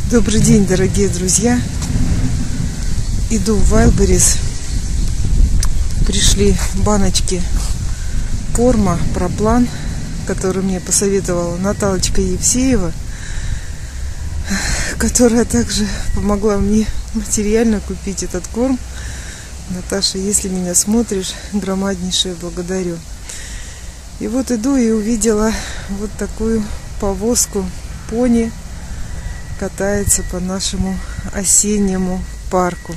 Добрый день, дорогие друзья. Иду в Wildberries. Пришли баночки корма Проплан, который мне посоветовала Наталочка Евсеева, которая также помогла мне материально купить этот корм. Наташа, если меня смотришь, громаднейшее благодарю. И вот иду и увидела вот такую повозку пони, катается по нашему осеннему парку.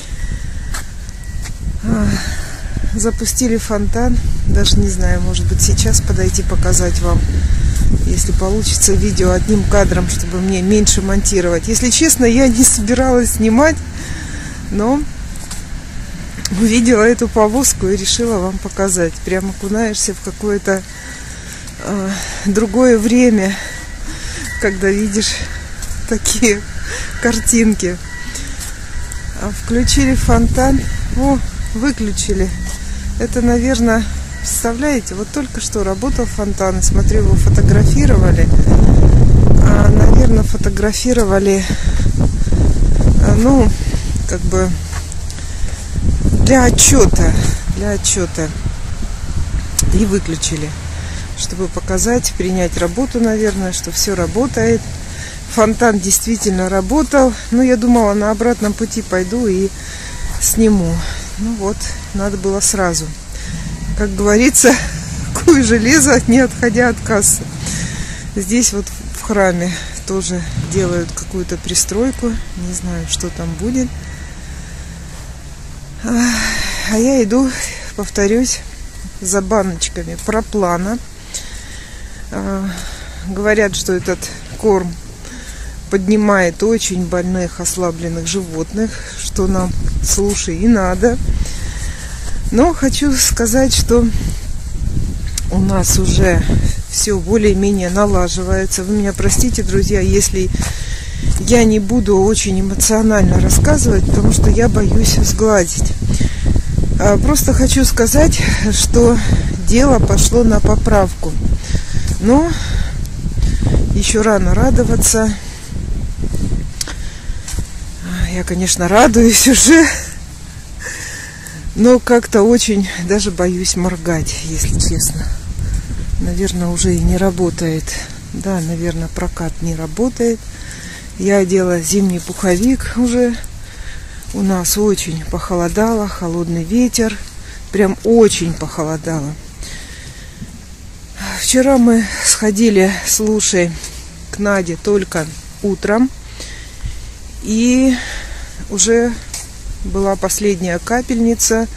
Запустили фонтан. Даже не знаю, может быть, сейчас подойти показать вам, если получится, видео одним кадром, чтобы мне меньше монтировать. Если честно, я не собиралась снимать, но увидела эту повозку и решила вам показать. Прямо окунаешься в какое-то другое время, когда видишь такие картинки. Включили фонтан. Выключили. Это, наверное, представляете, вот только что работал фонтан, и смотрю, его фотографировали. Наверное, фотографировали, как бы для отчета. И выключили, чтобы показать, принять работу, наверное, что все работает. Фонтан действительно работал, но я думала, на обратном пути пойду и сниму. Надо было сразу. Как говорится, куй железо, не отходя от кассы. Здесь вот в храме тоже делают какую-то пристройку. Не знаю, что там будет. А я иду, повторюсь, за баночками Проплана. Говорят, что этот корм поднимает очень больных, ослабленных животных, что нам, слушай, и надо. Но хочу сказать, что у нас уже все более-менее налаживается. Вы меня простите, друзья, если я не буду очень эмоционально рассказывать, потому что я боюсь сгладить. Просто хочу сказать, что дело пошло на поправку. Но еще рано радоваться. Я, конечно, радуюсь уже, но как-то очень даже боюсь моргать, если честно. Наверное, уже и не работает. Да, наверное, прокат не работает. Я одела зимний пуховик уже. У нас очень похолодало, холодный ветер. Прям очень похолодало. Вчера мы сходили с Лушей к Наде только утром. И уже была последняя капельница,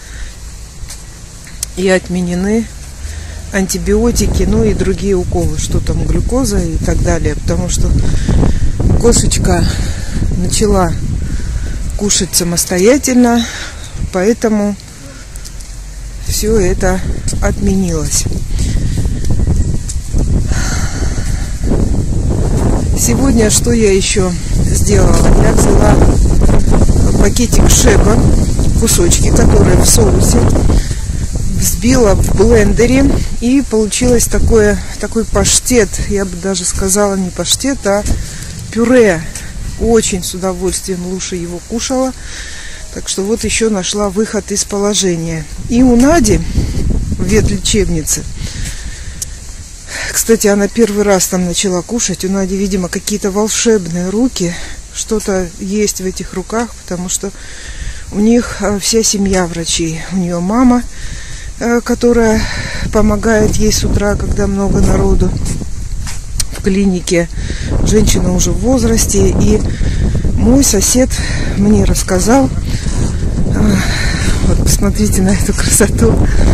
и отменены антибиотики, и другие уколы, что там, глюкоза и так далее, потому что кошечка начала кушать самостоятельно, поэтому все это отменилось. Сегодня что я еще сделала? Я взяла пакетик шеба, кусочки, которые в соусе, взбила в блендере, и получилось такой паштет. Я бы даже сказала не паштет, а пюре. Очень с удовольствием Луша его кушала. Так что вот еще нашла выход из положения. И у Нади в ветлечебнице, кстати, она первый раз там начала кушать. У Нади, видимо, какие-то волшебные руки. Что-то есть в этих руках, потому что у них вся семья врачей. У нее мама, которая помогает ей с утра, когда много народу в клинике. Женщина уже в возрасте. И мой сосед мне рассказал, вот посмотрите на эту красоту,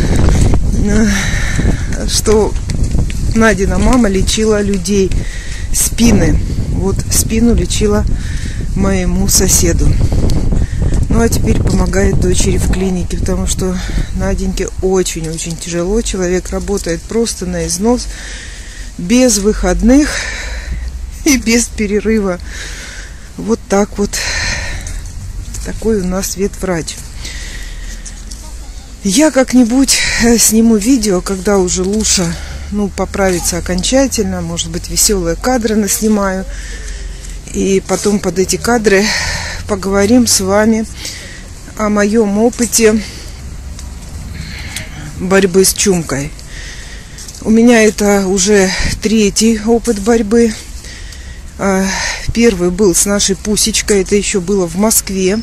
что Надина мама лечила людей спины. Вот спину лечила моему соседу. А теперь помогает дочери в клинике, потому что Наденьке очень-очень тяжело. Человек работает просто на износ, без выходных и без перерыва. Вот так вот. Такой у нас ветврач. Я как-нибудь сниму видео, когда уже Луша поправится окончательно. Может быть, веселые кадры наснимаю. И потом под эти кадры поговорим с вами о моем опыте борьбы с чумкой. У меня это уже 3-й опыт борьбы. Первый был с нашей Пусечкой, это еще было в Москве,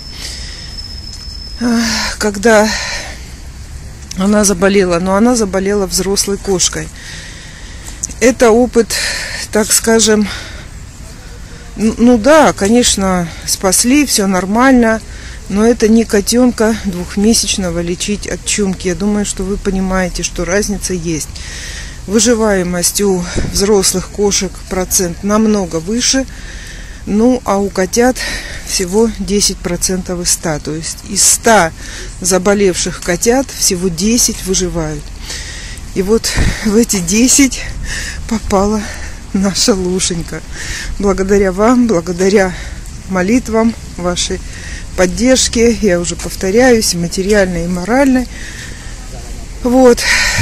когда она заболела, но она заболела взрослой кошкой. Это опыт, так скажем, ну да, конечно, спасли, все нормально, но это не котенка 2-месячного лечить от чумки. Я думаю, что вы понимаете, что разница есть. Выживаемость у взрослых кошек процент намного выше, ну а у котят всего 10% из 100. То есть из 100 заболевших котят всего 10 выживают. И вот в эти 10 попала наша Лушенька. Благодаря вам, благодаря молитвам, вашей поддержке, я уже повторяюсь, материальной и моральной. Вот.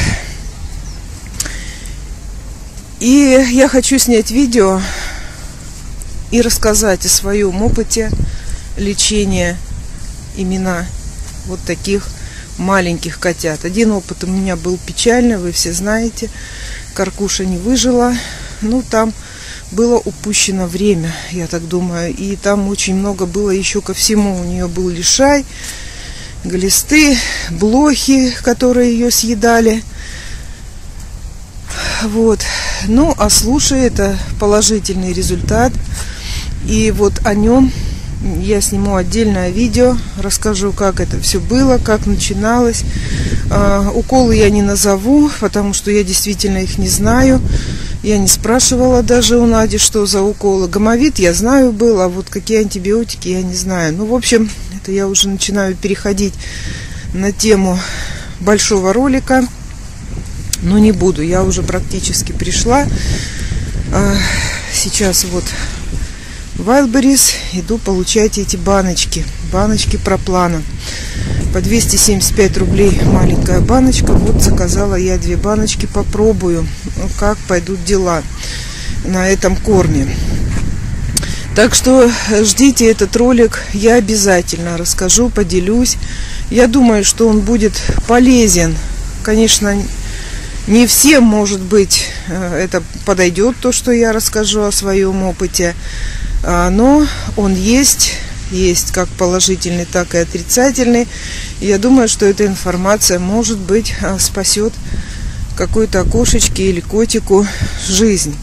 И я хочу снять видео и рассказать о своем опыте лечения именно вот таких маленьких котят. Один опыт у меня был печальный, вы все знаете. Каркуша не выжила. Ну, там было упущено время, я так думаю. И там очень много было еще ко всему. У нее был лишай, глисты, блохи, которые ее съедали. Вот. Ну, а слушай, это положительный результат. И вот о нем я сниму отдельное видео, расскажу, как это все было, как начиналось. Уколы я не назову, потому что я действительно их не знаю. Я не спрашивала даже у Нади, что за уколы. Гомовид я знаю был, а вот какие антибиотики я не знаю. Ну, в общем, это я уже начинаю переходить на тему большого ролика. Но не буду, я уже практически пришла. Сейчас вот в Wildberries иду получать эти баночки проплана. По 275 рублей маленькая баночка. Вот заказала я 2 баночки, попробую, как пойдут дела на этом корме. Так что ждите этот ролик, я обязательно расскажу, поделюсь. Я думаю, что он будет полезен. Конечно, не всем, может быть, это подойдет, то, что я расскажу о своем опыте, но он есть как положительный, так и отрицательный. И я думаю, что эта информация, может быть, спасет какой-то кошечке или котику жизнь.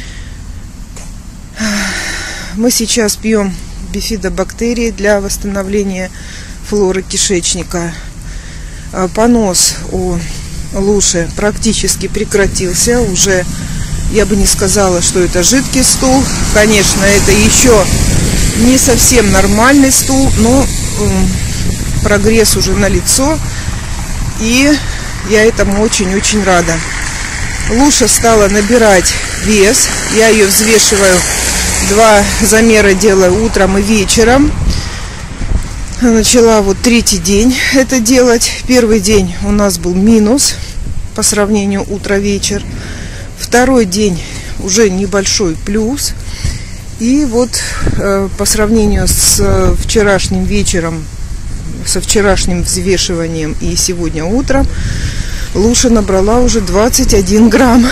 Мы сейчас пьем бифидобактерии для восстановления флоры кишечника. Понос у Луши практически прекратился. Уже я бы не сказала, что это жидкий стул. Конечно, это еще не совсем нормальный стул, но прогресс уже налицо. И я этому очень-очень рада. Луша стала набирать вес. Я ее взвешиваю, 2 замера делаю утром и вечером. Начала вот 3-й день это делать. 1-й день у нас был минус по сравнению утро-вечер. 2-й день уже небольшой плюс. И вот по сравнению с вчерашним вечером, со вчерашним взвешиванием и сегодня утром, Луша набрала уже 21 грамм.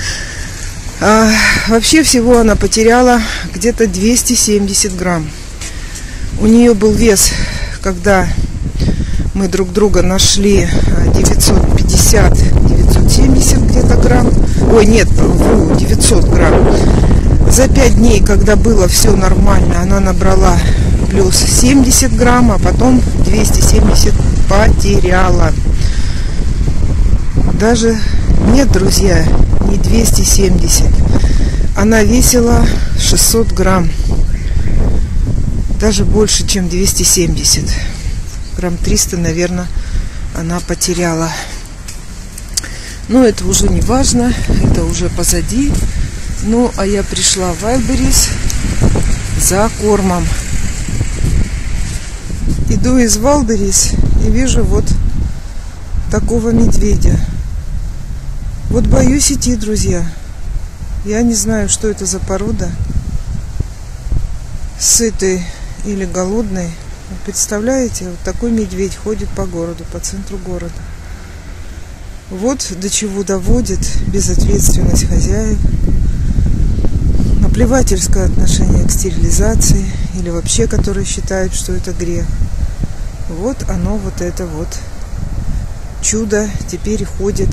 Вообще всего она потеряла где-то 270 грамм. У нее был вес, когда мы друг друга нашли, 950-970 где-то грамм. Ой, нет, 900 грамм. За 5 дней, когда было все нормально, она набрала плюс 70 грамм, а потом 270 потеряла. Даже нет, друзья, не 270. Она весила 600 грамм. Даже больше, чем 270. Грамм 300, наверное, она потеряла. Но это уже не важно, это уже позади. Ну, а я пришла в Wildberries за кормом. Иду из Wildberries и вижу вот такого медведя. Вот боюсь идти, друзья. Я не знаю, что это за порода. сытый или голодный. Представляете, вот такой медведь ходит по городу, по центру города. Вот до чего доводит безответственность хозяев, наплевательское отношение к стерилизации, или вообще, которые считают, что это грех. Вот оно, вот это вот чудо теперь ходит.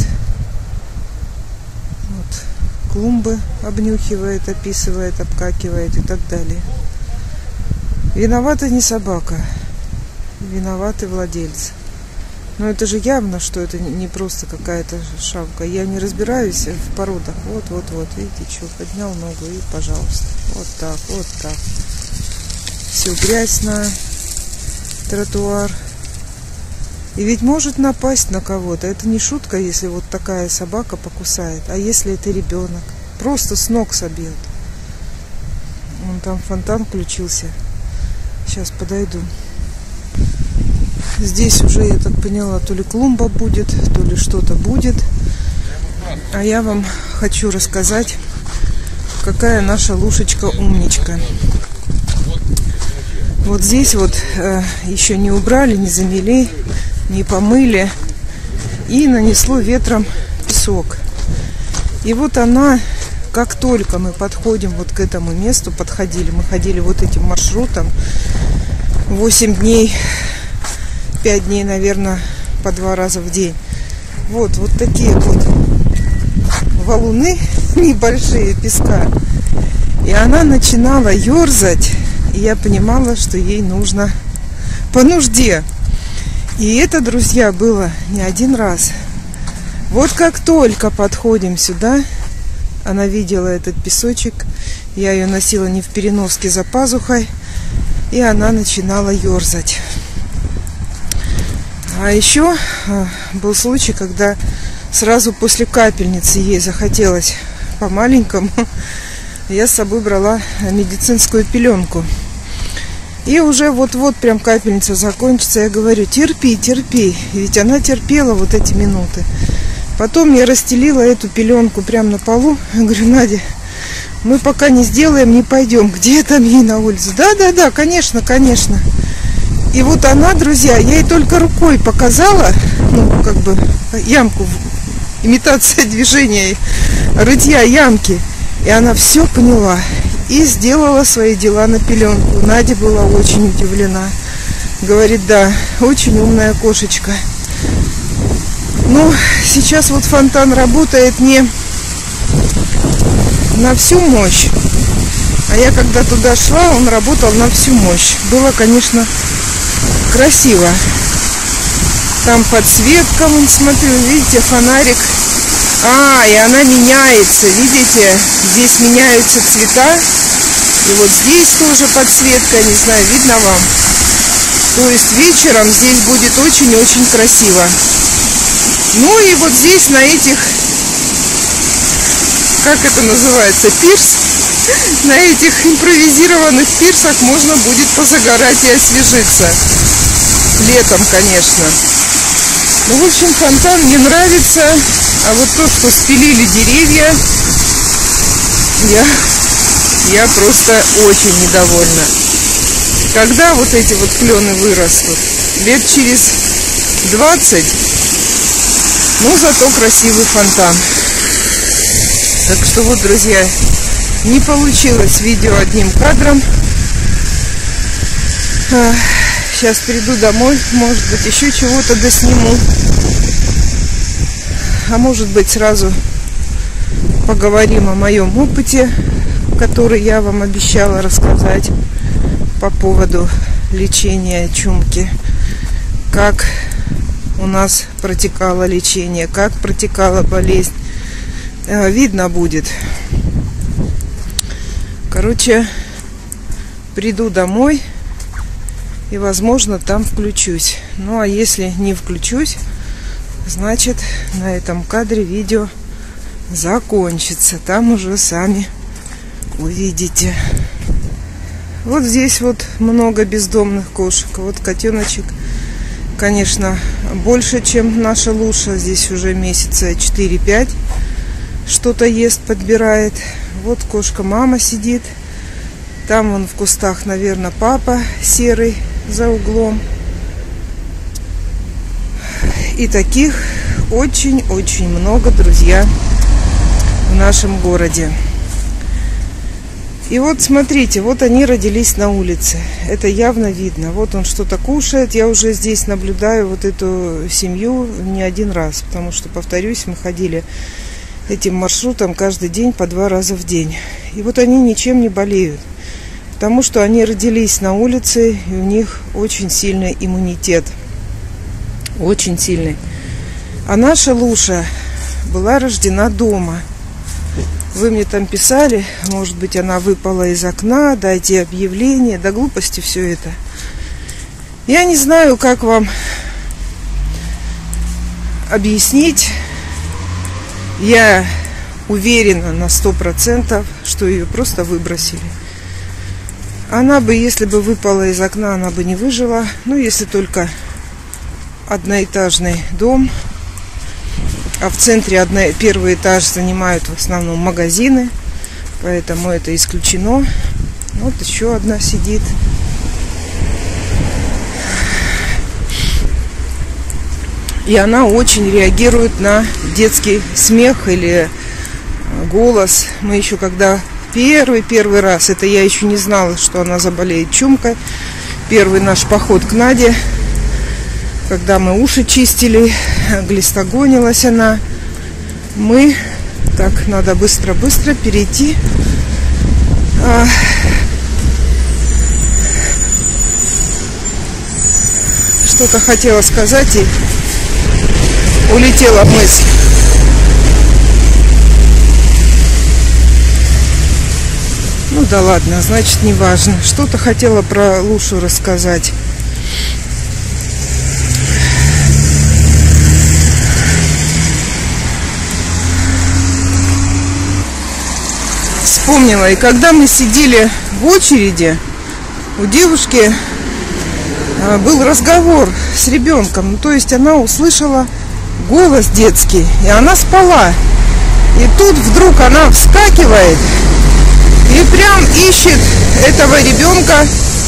Вот. Клумбы обнюхивает, описывает, обкакивает и так далее. Виновата не собака, виноваты владельцы. Но это же явно, что это не просто какая-то шавка. Я не разбираюсь в породах. Вот, видите, что, поднял ногу и пожалуйста. Вот так. Все, грязь на тротуар. И ведь может напасть на кого-то. Это не шутка, если вот такая собака покусает. А если это ребенок? Просто с ног собьет. Вон там фонтан включился. Сейчас подойду. Здесь уже, я так поняла, то ли клумба будет, то ли что-то будет. А я вам хочу рассказать, какая наша Лушечка умничка. Вот здесь вот еще не убрали, не замели, не помыли. И нанесло ветром песок. И вот она, как только мы подходим вот к этому месту, мы ходили вот этим маршрутом 8 дней, 5 дней, наверное, по 2 раза в день. Вот такие вот валуны небольшие песка. И она начинала ерзать, и я понимала, что ей нужно по нужде. И это, друзья, было не один раз. Вот как только подходим сюда, она видела этот песочек, я ее носила не в переноске, за пазухой, и она начинала ерзать. А еще был случай, когда сразу после капельницы ей захотелось по-маленькому, я с собой брала медицинскую пеленку. И уже вот-вот прям капельница закончится, я говорю, терпи. Ведь она терпела вот эти минуты. Потом я расстелила эту пеленку прямо на полу. Я говорю, Надя, мы пока не сделаем, не пойдем. Где там ей на улицу? Да, конечно. И вот она, друзья, я ей только рукой показала, ямку, имитация движения, рытья ямки. И она все поняла и сделала свои дела на пеленку. Надя была очень удивлена. Говорит, да, очень умная кошечка. Ну, сейчас вот фонтан работает не на всю мощь. А я когда туда шла, он работал на всю мощь. Было, конечно, красиво. Там подсветка, вон, смотрю, видите, фонарик. И она меняется, видите? Здесь меняются цвета. И вот здесь тоже подсветка, не знаю, видно вам. То есть вечером здесь будет очень-очень красиво. Ну и вот здесь на этих, как это называется, пирс, на этих импровизированных пирсах можно будет позагорать и освежиться. Летом, конечно. Ну, в общем, фонтан мне нравится. А вот то, что спилили деревья, я просто очень недовольна. Когда вот эти вот клены вырастут? Лет через 20. Но зато красивый фонтан. Так что вот, друзья, не получилось видео одним кадром. Сейчас приду домой, может быть, еще чего-то досниму. А может быть, сразу поговорим о моем опыте, который я вам обещала рассказать по поводу лечения чумки. Как у нас протекало лечение, как протекала болезнь. Видно будет. Короче, приду домой и, возможно, там включусь. Ну, а если не включусь, значит, на этом кадре видео закончится. Там уже сами увидите. Вот здесь вот много бездомных кошек. Вот котеночек, конечно, больше, чем наша Луша. Здесь уже месяца 4-5 что-то ест, подбирает. Вот кошка-мама сидит, Там вон в кустах, наверное, папа серый за углом. И таких очень-очень много, друзья, в нашем городе. И вот смотрите, вот они родились на улице. Это явно видно. Вот он что-то кушает. Я уже здесь наблюдаю вот эту семью не один раз. Потому что, повторюсь, мы ходили этим маршрутом каждый день по 2 раза в день. И вот они ничем не болеют. Потому что они родились на улице, и у них очень сильный иммунитет. Очень сильный. А наша Луша была рождена дома. Вы мне там писали, может быть, она выпала из окна, дайте объявление, да глупости все это. Я не знаю, как вам объяснить. Я уверена на 100%, что ее просто выбросили. Она бы, если бы выпала из окна, она бы не выжила. Ну, если только одноэтажный дом. А в центре первый этаж занимают в основном магазины. Поэтому это исключено. Вот еще одна сидит. И она очень реагирует на детский смех или голос. Мы еще когда первый раз, это я еще не знала, что она заболеет чумкой. Первый наш поход к Наде, когда мы уши чистили, глистогонилась она. Мы, так, надо быстро-быстро перейти. Что-то хотела сказать и улетела мысль. Ну да ладно, значит, не важно. Что-то хотела про Лушу рассказать. Вспомнила, и когда мы сидели в очереди, у девушки был разговор с ребенком. Ну, то есть она услышала голос детский, и она спала. И тут вдруг она вскакивает и прям ищет этого ребенка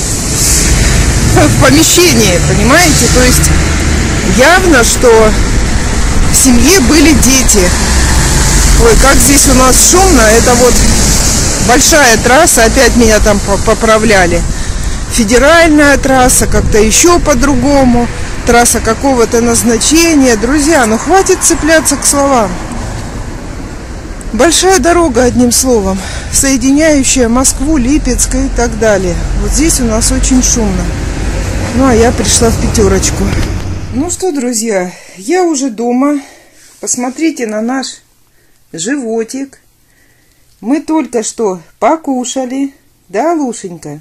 в помещении, понимаете? То есть явно, что в семье были дети. Ой, как здесь у нас шумно. Это вот большая трасса, опять меня там поправляли. Федеральная трасса, как-то еще по-другому. Трасса какого-то назначения. Друзья, ну хватит цепляться к словам. Большая дорога, одним словом, соединяющая Москву, Липецк и так далее. Вот здесь у нас очень шумно. Ну, а я пришла в пятерочку. Ну что, друзья, я уже дома. Посмотрите на наш животик. Мы только что покушали. Да, Лушенька?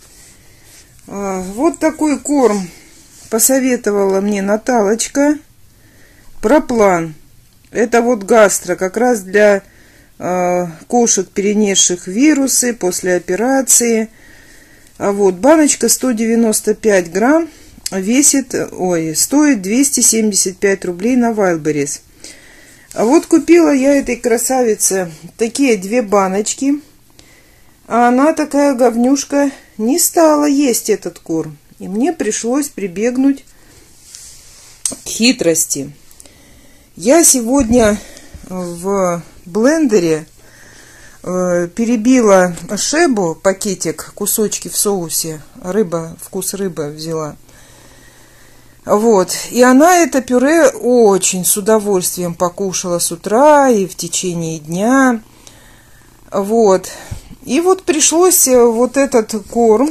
Вот такой корм посоветовала мне Наталочка. Проплан. Это вот гастро, как раз для кошек, перенесших вирусы после операции. А вот баночка 195 грамм весит, стоит 275 рублей на Wildberries. А вот купила я этой красавице такие 2 баночки. А она, такая говнюшка, не стала есть этот корм. И мне пришлось прибегнуть к хитрости. Я сегодня в блендере перебила шебу, пакетик, кусочки в соусе. Вкус рыбы взяла. Вот. И она это пюре очень с удовольствием покушала с утра и в течение дня. Вот. И вот пришлось вот этот корм,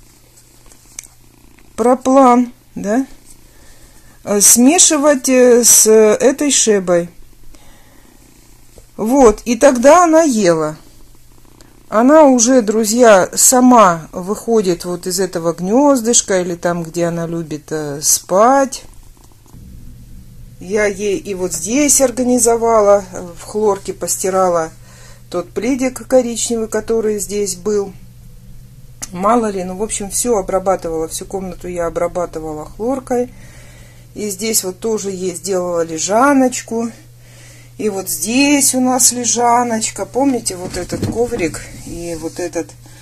проплан, да, смешивать с этой шебой. Вот. И тогда она ела. Она уже, друзья, сама выходит вот из этого гнездышка или там, где она любит спать. Я ей и вот здесь организовала, в хлорке постирала тот пледик коричневый, который здесь был. Мало ли, ну, в общем, все обрабатывала, всю комнату я обрабатывала хлоркой. И здесь вот тоже ей сделала лежаночку. И вот здесь у нас лежаночка. Помните вот этот коврик и вот этот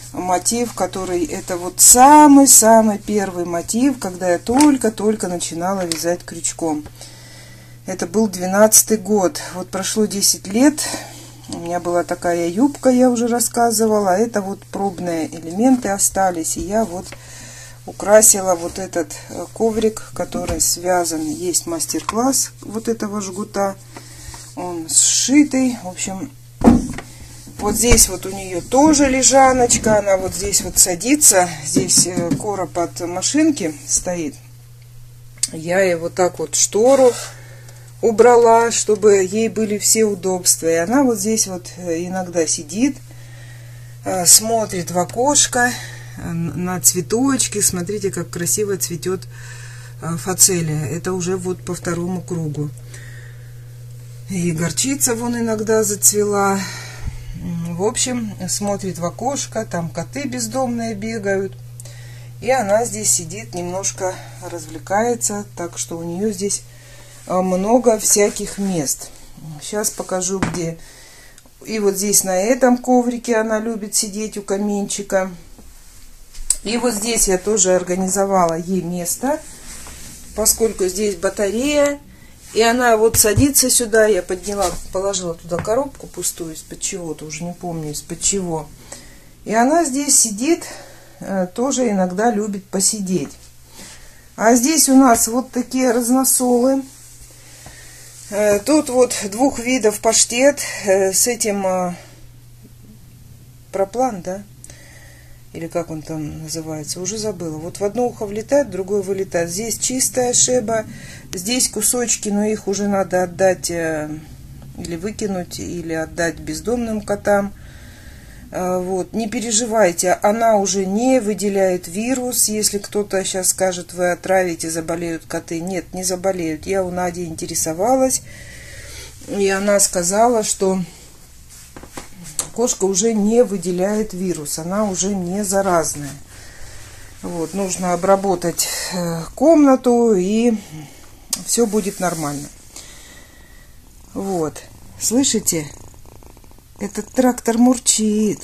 мотив, который это вот самый-самый первый мотив, когда я только-только начинала вязать крючком. Это был 12-й год. Вот прошло 10 лет. У меня была такая юбка, я уже рассказывала. Это вот пробные элементы остались. И я вот украсила вот этот коврик, который связан. Есть мастер-класс вот этого жгута. Он сшитый. В общем, вот здесь вот у нее тоже лежаночка. Она вот здесь вот садится. Здесь короб от машинки стоит. Я ей вот так вот штору убрала, чтобы ей были все удобства. И она вот здесь вот иногда сидит, смотрит в окошко на цветочки. Смотрите, как красиво цветет фацелия. Это уже вот по второму кругу. И горчица вон иногда зацвела. В общем, смотрит в окошко, там коты бездомные бегают. И она здесь сидит, немножко развлекается, так что у нее здесь много всяких мест. Сейчас покажу, где. И вот здесь на этом коврике она любит сидеть у каминчика. И вот здесь я тоже организовала ей место, поскольку здесь батарея. И она вот садится сюда, я подняла, положила туда коробку пустую, из-под чего-то, уже не помню из-под чего. И она здесь сидит, тоже иногда любит посидеть. А здесь у нас вот такие разносолы. Тут вот двух видов паштет с этим проплан, да? Или как он там называется, уже забыла. Вот в одно ухо влетает, в другое вылетает. Здесь чистая шеба, здесь кусочки, но их уже надо отдать или выкинуть, или отдать бездомным котам. Вот, не переживайте, она уже не выделяет вирус. Если кто-то сейчас скажет, вы отравите, заболеют коты. Нет, не заболеют. Я у Нади интересовалась, и она сказала, что кошка уже не выделяет вирус, она уже не заразная. Вот, нужно обработать комнату, и все будет нормально. Вот, слышите? Этот трактор мурчит.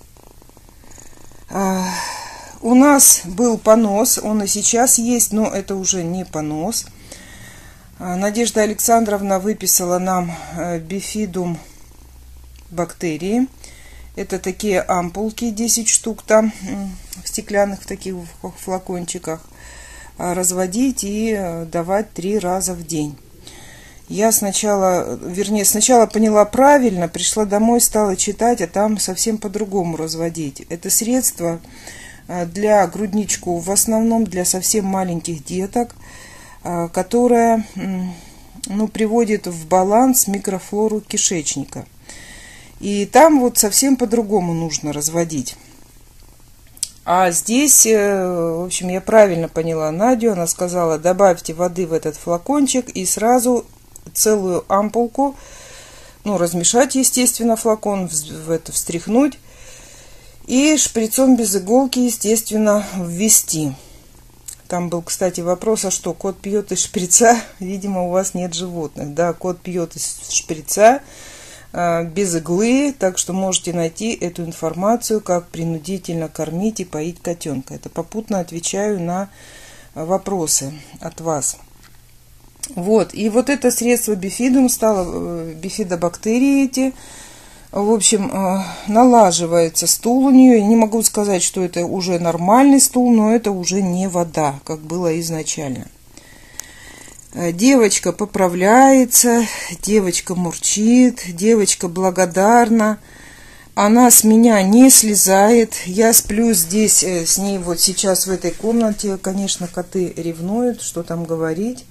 У нас был понос, он и сейчас есть, но это уже не понос. Надежда Александровна выписала нам бифидум бактерии. Это такие ампулки, 10 штук там, в стеклянных в таких флакончиках. Разводить и давать 3 раза в день. Я сначала поняла правильно, пришла домой, стала читать, а там совсем по-другому разводить. Это средство для грудничков, в основном для совсем маленьких деток, которое приводит в баланс микрофлору кишечника. И там вот совсем по-другому нужно разводить. А здесь, в общем, я правильно поняла Надю. Она сказала, добавьте воды в этот флакончик и сразу целую ампулку, размешать, естественно, флакон, встряхнуть. И шприцом без иголки, естественно, ввести. Там был, кстати, вопрос, а что, кот пьет из шприца? Видимо, у вас нет животных. Да, кот пьет из шприца, без иглы, так что можете найти эту информацию, как принудительно кормить и поить котенка. Это попутно отвечаю на вопросы от вас. Вот, и вот это средство бифидум стало, бифидобактерии эти, в общем, налаживается стул у нее. Я не могу сказать, что это уже нормальный стул, но это уже не вода, как было изначально. Девочка поправляется, девочка мурчит, девочка благодарна. Она с меня не слезает. Я сплю здесь с ней вот сейчас в этой комнате. Конечно, коты ревнуют, что там говорить.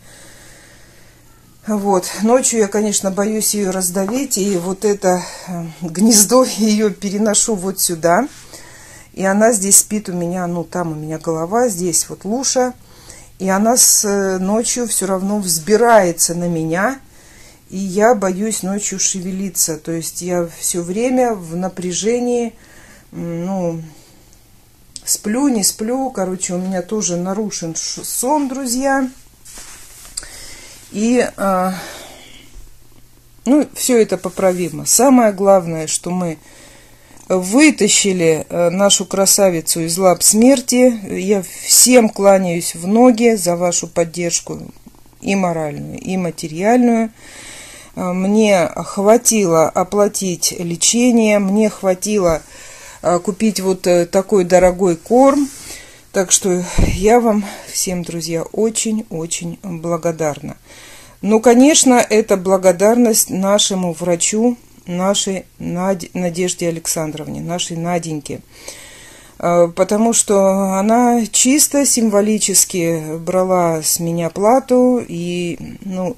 Вот. Ночью я, конечно, боюсь ее раздавить. И вот это гнездо ее переношу вот сюда. И она здесь спит у меня, там у меня голова, здесь вот Луша. И она ночью все равно взбирается на меня, и я боюсь ночью шевелиться. То есть я все время в напряжении, сплю, не сплю. Короче, у меня тоже нарушен сон, друзья. И, все это поправимо. Самое главное, что мы вытащили нашу красавицу из лап смерти. Я всем кланяюсь в ноги за вашу поддержку и моральную, и материальную. Мне хватило оплатить лечение, мне хватило купить вот такой дорогой корм. Так что я вам всем, друзья, очень-очень благодарна. Ну, конечно, это благодарность нашему врачу, нашей Надежде Александровне, нашей Наденьке. Потому что она чисто символически брала с меня плату. И, ну,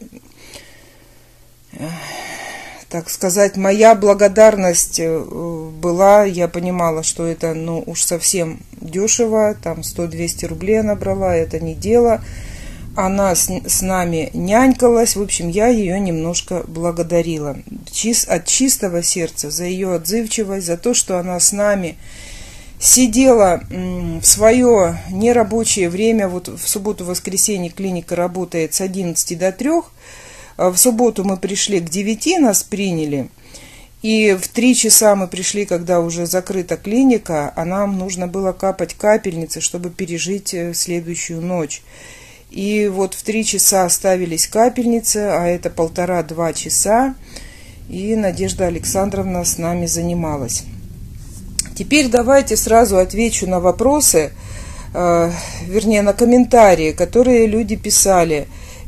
так сказать, моя благодарность была, я понимала, что это, ну, уж совсем дешево, там 100-200 рублей она брала, это не дело. Она с нами нянькалась, в общем, я ее немножко благодарила от чистого сердца за ее отзывчивость, за то, что она с нами сидела в свое нерабочее время. Вот в субботу-воскресенье клиника работает с 11 до 3. В субботу мы пришли к 9, нас приняли. И в 3 часа мы пришли, когда уже закрыта клиника, а нам нужно было капать капельницы, чтобы пережить следующую ночь. И вот в 3 часа ставились капельницы, а это 1,5-2 часа. И Надежда Александровна с нами занималась. Теперь давайте сразу отвечу на вопросы, вернее, на комментарии, которые люди писали.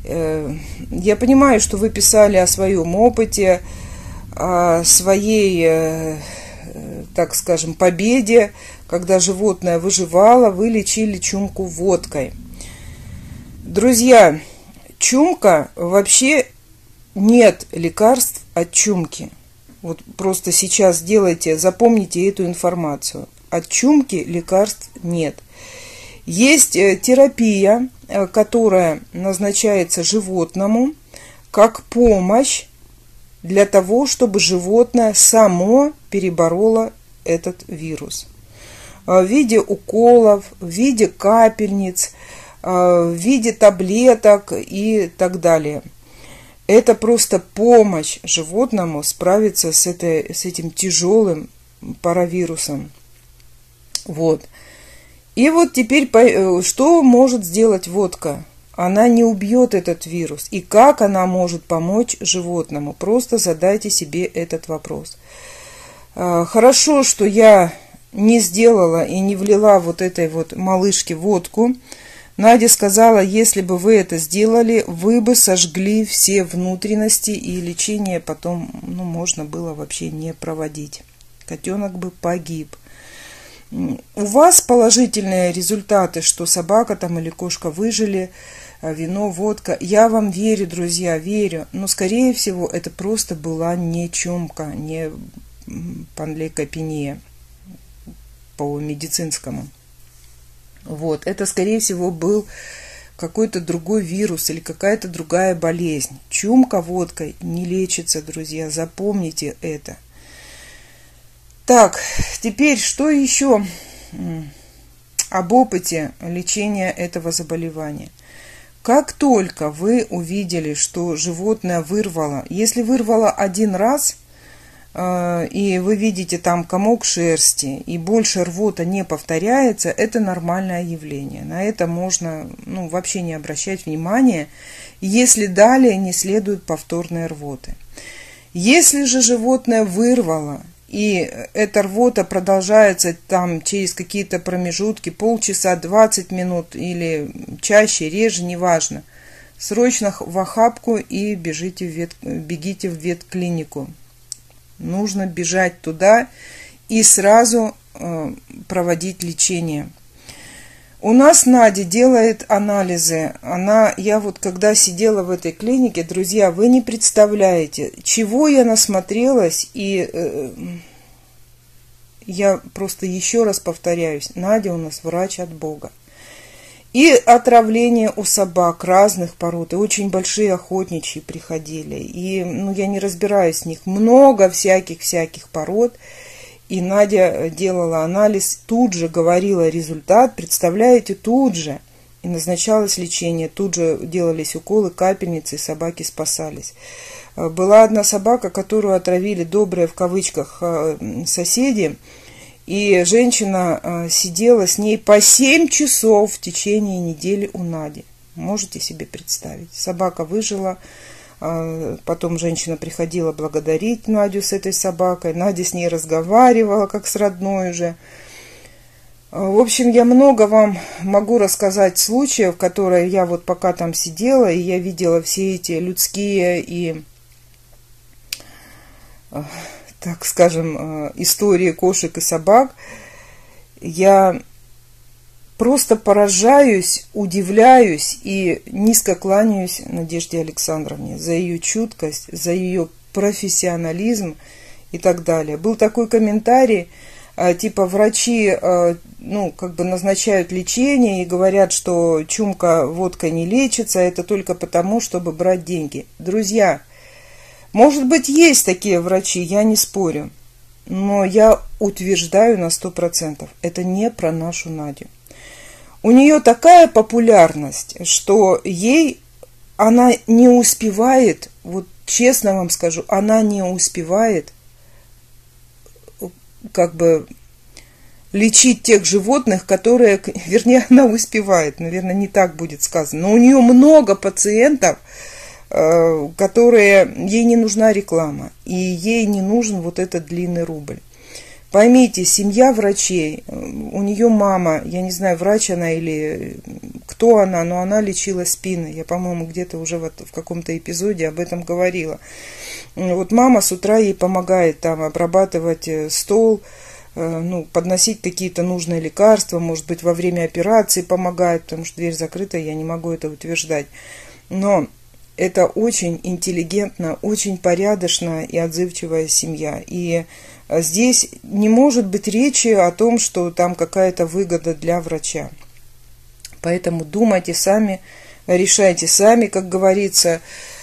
Я понимаю, что вы писали о своем опыте, о своей, так скажем, победе, когда животное выживало, вы лечили чумку водкой. Друзья, чумка, вообще нет лекарств от чумки. Вот просто сейчас запомните эту информацию. От чумки лекарств нет. Есть терапия, которая назначается животному как помощь для того, чтобы животное само перебороло этот вирус. В виде уколов, в виде капельниц, в виде таблеток и так далее. Это просто помощь животному справиться с этим тяжелым паравирусом. Вот. И вот теперь, что может сделать водка? Она не убьет этот вирус. И как она может помочь животному? Просто задайте себе этот вопрос. Хорошо, что я не сделала и не влила вот этой вот малышке водку. Надя сказала, если бы вы это сделали, вы бы сожгли все внутренности, и лечение потом, ну, можно было вообще не проводить. Котенок бы погиб. У вас положительные результаты, что собака там или кошка выжили, вино, водка. Я вам верю, друзья, верю. Но, скорее всего, это просто была не чумка, не панлейкопения по медицинскому. Вот, это, скорее всего, был какой-то другой вирус или какая-то другая болезнь. Чумка водкой не лечится, друзья, запомните это. Так, теперь что еще об опыте лечения этого заболевания? Как только вы увидели, что животное вырвало, если вырвало один раз, и вы видите там комок шерсти, и больше рвота не повторяется, это нормальное явление. На это можно, ну, вообще не обращать внимания, если далее не следует повторные рвоты. Если же животное вырвало, и эта рвота продолжается там через какие-то промежутки, полчаса, 20 минут или чаще, реже, неважно, срочно в охапку и бегите в ветклинику. Нужно бежать туда и сразу проводить лечение. У нас Надя делает анализы. Я вот когда сидела в этой клинике, друзья, вы не представляете, чего я насмотрелась. И я просто еще раз повторяюсь, Надя у нас врач от Бога. И отравление у собак разных пород, и очень большие охотничьи приходили. И, ну, я не разбираюсь в них, много всяких пород. И Надя делала анализ, тут же говорила результат, представляете, тут же. и назначалось лечение. Тут же делались уколы, капельницы, и собаки спасались. Была одна собака, которую отравили добрые в кавычках соседи, и женщина сидела с ней по 7 часов в течение недели у Нади. Можете себе представить? Собака выжила, потом женщина приходила благодарить Надю с этой собакой, Надя с ней разговаривала, как с родной уже. В общем, я много вам могу рассказать случаев, которые я вот пока там сидела, и я видела все эти людские и, так скажем, истории кошек и собак. Я просто поражаюсь, удивляюсь и низко кланяюсь Надежде Александровне за ее чуткость, за ее профессионализм и так далее. Был такой комментарий, типа врачи, назначают лечение и говорят, что чумка водкой не лечится, это только потому, чтобы брать деньги. Друзья, может быть, есть такие врачи, я не спорю, но я утверждаю на 100%, это не про нашу Надю. У нее такая популярность, что она не успевает, вот честно вам скажу, она не успевает лечить тех животных, которые, вернее, она успевает, наверное, не так будет сказано, но у нее много пациентов, которые, ей не нужна реклама, и ей не нужен вот этот длинный рубль. Поймите, семья врачей, у нее мама, я не знаю, врач она или кто она, но она лечила спины. Я, по-моему, где-то уже в каком-то эпизоде об этом говорила. Вот мама с утра ей помогает там обрабатывать стол, подносить какие-то нужные лекарства, может быть, во время операции помогает, потому что дверь закрыта, я не могу это утверждать. Но это очень интеллигентно, очень порядочная и отзывчивая семья. И здесь не может быть речи о том, что там какая-то выгода для врача. Поэтому думайте сами, решайте сами, как говорится,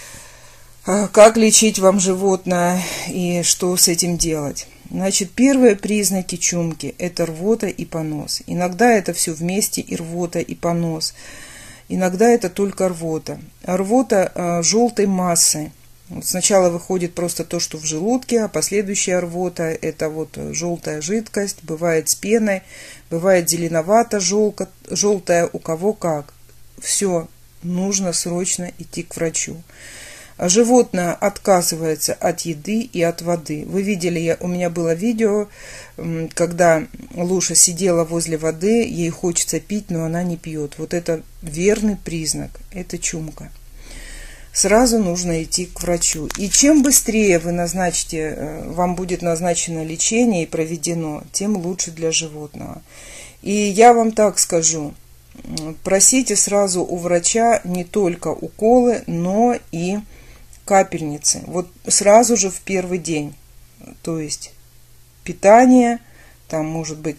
как лечить вам животное и что с этим делать. Значит, первые признаки чумки – это рвота и понос. Иногда это все вместе, и рвота, и понос. Иногда это только рвота. Рвота желтой массы. Сначала выходит просто то, что в желудке, а последующая рвота – это вот желтая жидкость, бывает с пеной, бывает зеленовато-желтая, у кого как. Все, нужно срочно идти к врачу. Животное отказывается от еды и от воды. Вы видели, у меня было видео, когда Луша сидела возле воды, ей хочется пить, но она не пьет. Вот это верный признак, это чумка. Сразу нужно идти к врачу. И чем быстрее вы вам будет назначено лечение и проведено, тем лучше для животного. И я вам так скажу, просите сразу у врача не только уколы, но и капельницы. Вот сразу же в первый день. То есть питание, там может быть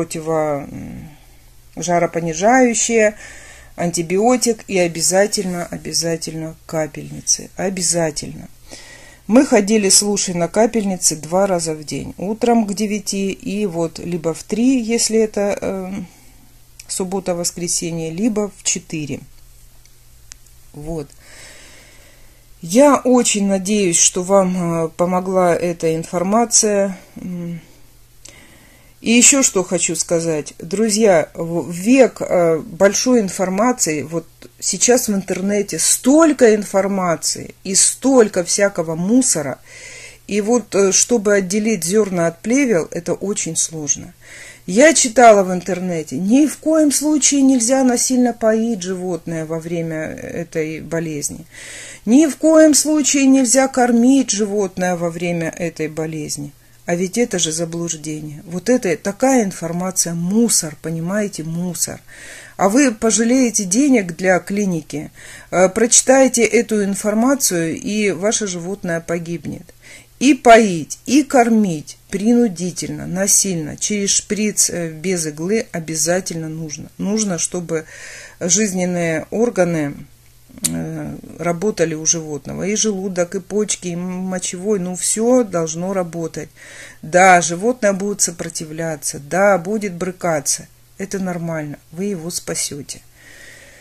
жаропонижающее, антибиотик и обязательно капельницы. Обязательно. Мы ходили с Лушей на капельницы 2 раза в день. Утром к 9 и вот либо в 3, если это суббота-воскресенье, либо в 4. Вот. Я очень надеюсь, что вам помогла эта информация. И еще что хочу сказать. Друзья, в век большой информации, вот сейчас в интернете столько информации и столько всякого мусора, и вот чтобы отделить зерна от плевел, это очень сложно. Я читала в интернете, ни в коем случае нельзя насильно поить животное во время этой болезни. Ни в коем случае нельзя кормить животное во время этой болезни. А ведь это же заблуждение. Вот это такая информация, мусор, понимаете, мусор. А вы пожалеете денег для клиники, прочитаете эту информацию, и ваше животное погибнет. И поить, и кормить принудительно, насильно, через шприц без иглы обязательно нужно. Нужно, чтобы жизненные органы работали у животного. И желудок, и почки, и мочевой, все должно работать. Да, животное будет сопротивляться, да, будет брыкаться. Это нормально, вы его спасете.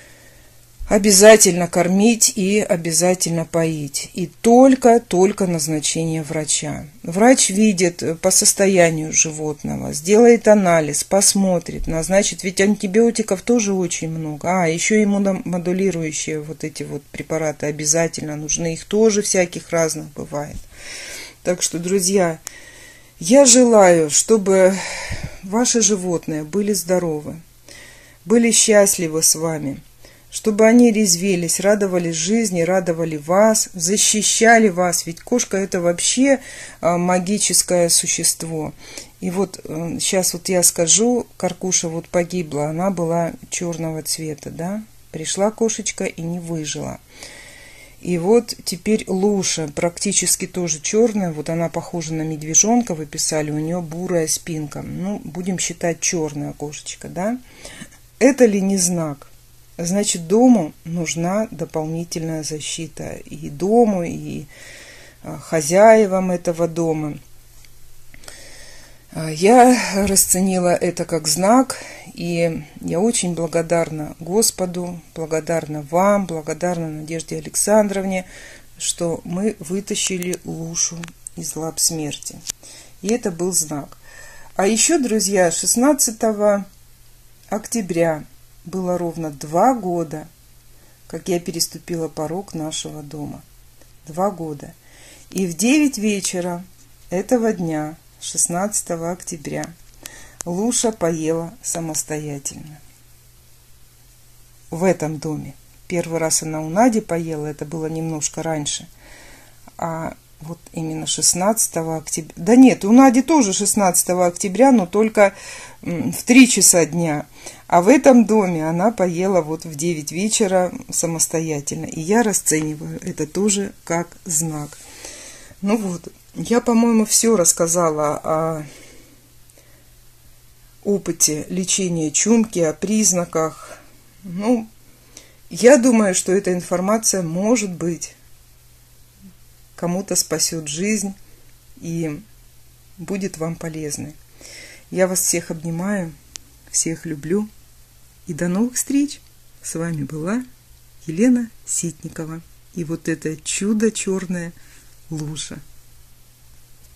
обязательно кормить и обязательно поить. И только назначение врача. Врач видит по состоянию животного, сделает анализ, посмотрит, назначит. Ведь антибиотиков тоже очень много. Еще иммуномодулирующие вот эти вот препараты обязательно нужны. Их тоже всяких разных бывает. Так что, друзья, я желаю, чтобы ваши животные были здоровы, были счастливы с вами, чтобы они резвились, радовались жизни, радовали вас, защищали вас. Ведь кошка – это вообще магическое существо. И вот сейчас вот я скажу, Каркуша вот погибла, она была черного цвета, да? Пришла кошечка и не выжила. И вот теперь Луша, практически тоже черная, вот она похожа на медвежонка, вы писали, у нее бурая спинка. Ну, будем считать черная кошечка, да? Это ли не знак? Значит, дому нужна дополнительная защита. И дому, и хозяевам этого дома. Я расценила это как знак, и я очень благодарна Господу, благодарна вам, благодарна Надежде Александровне, что мы вытащили Лушу из лап смерти. И это был знак. А еще, друзья, 16 октября было ровно 2 года, как я переступила порог нашего дома. 2 года. И в 9 вечера этого дня, 16 октября, Луша поела самостоятельно. В этом доме. Первый раз она у Нади поела, это было немножко раньше. А вот именно 16 октября... Да нет, у Нади тоже 16 октября, но только в 3 часа дня. А в этом доме она поела вот в 9 вечера самостоятельно. И я расцениваю это тоже как знак. Ну вот, я, по-моему, все рассказала о опыте лечения чумки, о признаках. Ну, я думаю, что эта информация, может быть, кому-то спасет жизнь и будет вам полезной. Я вас всех обнимаю, всех люблю. И до новых встреч! С вами была Елена Ситникова. И вот это чудо черное Луша.